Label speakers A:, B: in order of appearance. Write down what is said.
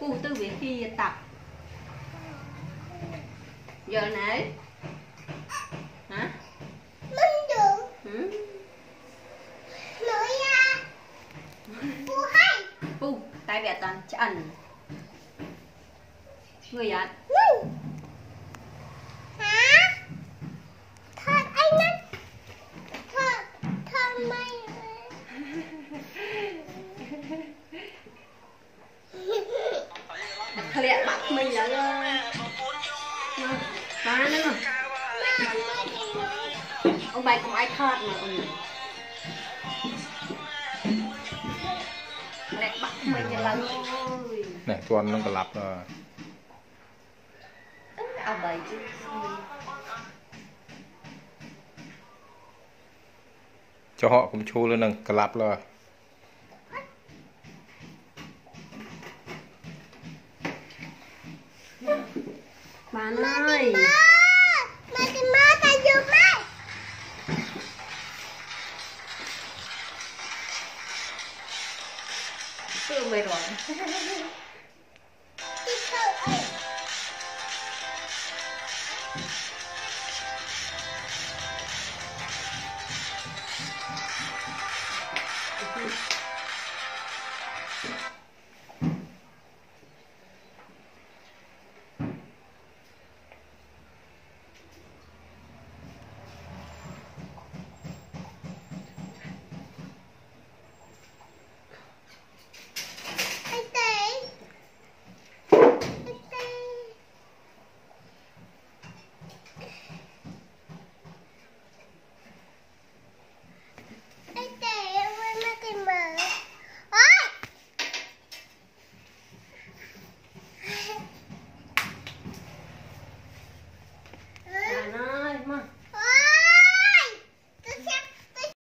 A: cụ tư về khi tập giờ này hả mình được nói ra phụ hay phụ tại vì toàn chân người ạ hả thật anh á thật mày thật lẹ bắt mình là má nữa mà ông bài cũng ai thọt mà ông lẹ bắt mình là ơi
B: này tuần nó còn lặp rồi
A: ông bài chứ
B: cho họ cũng chua lên nâng lặp rồi
A: bạn ơi
C: má ta vô má
A: tự về rồi